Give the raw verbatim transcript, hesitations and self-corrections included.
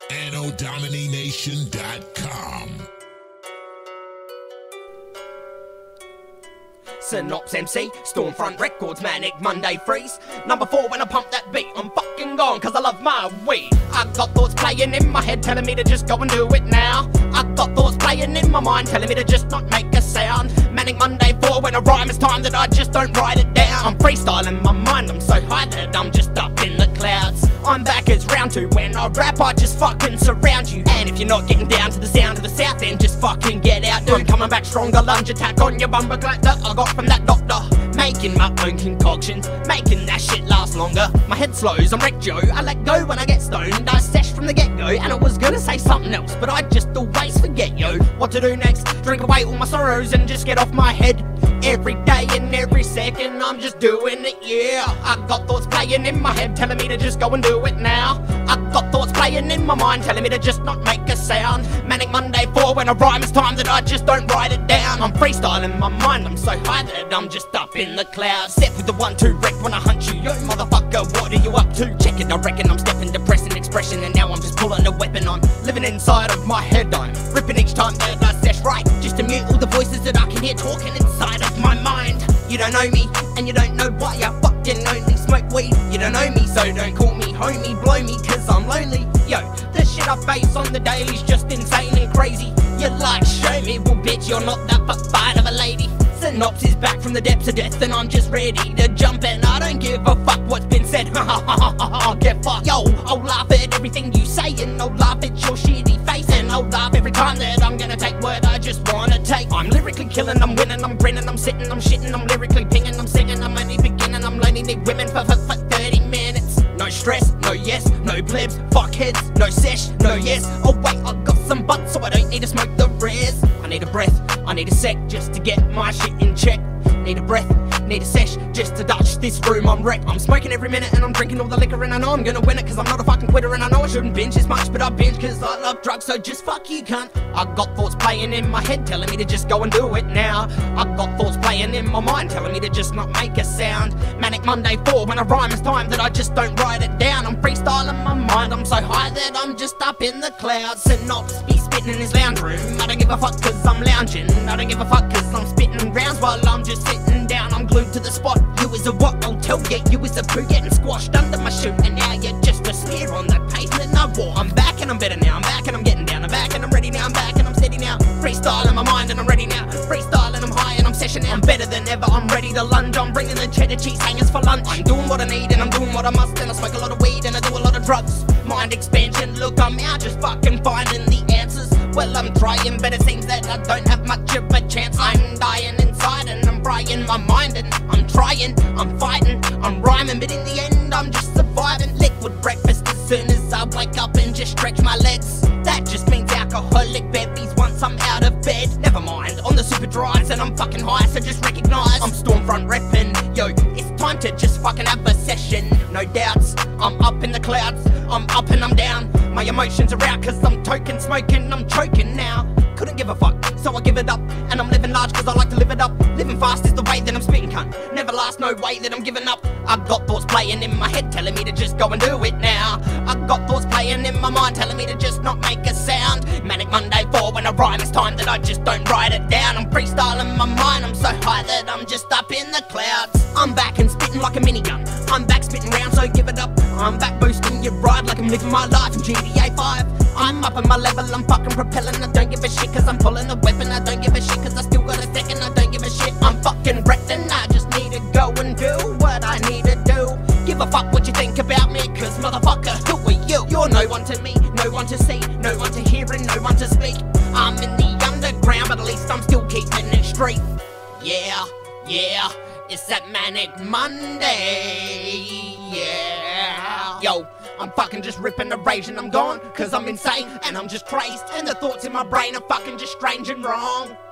Anno Domini Nation dot com. Synops M C, Stormfront Records, Manic Monday Freeze. Number four, when I pump that beat, I'm fucking gone, cause I love my weed. I got thoughts playing in my head, telling me to just go and do it now. I got thoughts playing in my mind, telling me to just not make a sound. Manic Monday four, when I rhyme, it's time that I just don't write it down. I'm freestyling my mind, I'm so high that I'm just up in the clouds. I'm back, it's round two, when I rap, I just fucking surround you. And if you're not getting down to the sound of the south, then just fucking get out, dude. I'm coming back stronger, lunge attack on your bumper clap that I got from that doctor. Making my own concoctions, making that shit last longer. My head slows, I'm wrecked, Joe. I let go when I get stoned. I sesh from the get-go, and I was gonna say something else, but I just always forget, yo. What to do next? Drink away all my sorrows and just get off my head. Every day and every second, I'm just doing it, yeah. I got thoughts playing in my head, telling me to just go and do it now. I got thoughts playing in my mind, telling me to just not make a sound. Manic Monday four, when I rhyme, it's time that I just don't write it down. I'm freestyling my mind, I'm so high that I'm just up in the clouds. Step with the one two wreck when I hunt you, yo motherfucker, what are you up to? Check it, I reckon I'm stepping depressing expression, and now I'm just pulling a weapon. I'm living inside of my head, I'm ripping each time that I sesh right, just to mute all the voices that I can hear talking inside of my mind. You don't know me, and you don't know why I fucking only smoke weed. You don't know me, so don't call me homie, blow me, cause I'm lonely. Yo, the shit I face on the daily's just insane and crazy. You're like, show me, well bitch, you're not that fuck fine of a lady. Synops is back from the depths of death, and I'm just ready to jump, and I don't give a fuck what's been said. Ha ha ha ha ha, get fucked. Yo, I'll laugh at everything you say, and I'll laugh at your shitty face, and I'll laugh every time that I'm gonna take what I just wanna take. I'm lyrically killing, I'm winning, I'm grinning, I'm sitting, I'm shitting, I'm lyrically pinging, I'm singing, I'm only beginning, I'm lonely, need women for, for, for thirty minutes. No stress, no yes, no plebs, fuckheads, no sesh, no yes. Oh wait, I got some butts, so I don't need to smoke the res. I need a breath, I need a sec, just to get my shit in check. Need a breath, need a sesh, just to dutch this room, I'm wrecked. I'm smoking every minute and I'm drinking all the liquor, and I know I'm gonna win it, cause I'm not a fucking quitter, and I know I shouldn't binge as much, but I binge cause I love drugs, so just fuck you cunt. I got thoughts playing in my head, telling me to just go and do it now. I got thoughts playing in my mind, telling me to just not make a sound. Manic Monday four, when I rhyme, it's time that I just don't write it down. I'm freestyling my mind, I'm so high that I'm just up in the clouds. Synops be spitting in his lounge room, I don't give a fuck cause I'm lounging. I don't give a fuck cause I'm spitting rounds while I'm just sitting down. I'm glued to the spot, you is a what, I'll tell ya. You is a poo getting squashed under my shoe, and now you're just a smear on the pavement I wore. I'm back and I'm better now, I'm back and I'm getting down, I'm back and I'm ready now, I'm back and I'm steady now. Freestyle in my mind and I'm ready now, freestyle and I'm high and I'm session now. I'm better than ever, I'm ready to lunge, I'm bringing the cheddar cheese hangers for lunch. I'm doing what I need and I'm doing what I must, and I smoke a lot of weed and I do a lot of drugs. Mind expansion, look, I'm out just fucking finding the answers. Well, I'm trying, but it seems that I don't have much of a chance. I'm dying inside and I'm frying my mind, and I'm trying, I'm fighting, I'm rhyming, but in the end I'm just surviving. Liquid breakfast as soon as I wake up and just stretch my legs. That just means alcoholic bevies once I'm out of bed. Never mind, on the super drives and I'm fucking high, so just recognise I'm Stormfront reppin'. Yo, it's time to just fucking have a session. No doubts, I'm up in the clouds, I'm up and I'm down. My emotions are out cause I'm token smoking, I'm choking now. Couldn't give a fuck, so I give it up, and I'm living large cause I like to live it up. Living fast is the way that I'm spitting, cunt. Never last, no way that I'm giving up. I got thoughts playing in my head telling me to just go and do it now. I got thoughts playing in my mind telling me to just not make a sound. Manic Monday four, when I rhyme, it's time that I just don't write it down. I'm freestyling my mind, I'm so high that I'm just up in the clouds. I'm back and spitting like a minigun, I'm back spitting round, so give it up. I'm back boosting your ride like I'm living my life in G T A five. I'm up on my level, I'm fucking propelling, I don't give a shit cause I'm pulling a weapon. I don't give a shit cause I still got a second, I don't give a shit. I'm fucking wrecked and I just need to go and do what I need to do. Give a fuck what you think about me, cause motherfucker, who are you? You're no one to me, no one to see, no one to hear and no one to speak. I'm in the underground, but at least I'm still keeping it straight. Yeah, yeah, it's that Manic Monday, yeah. Yo, I'm fucking just ripping the rage and I'm gone, cause I'm insane and I'm just crazed, and the thoughts in my brain are fucking just strange and wrong.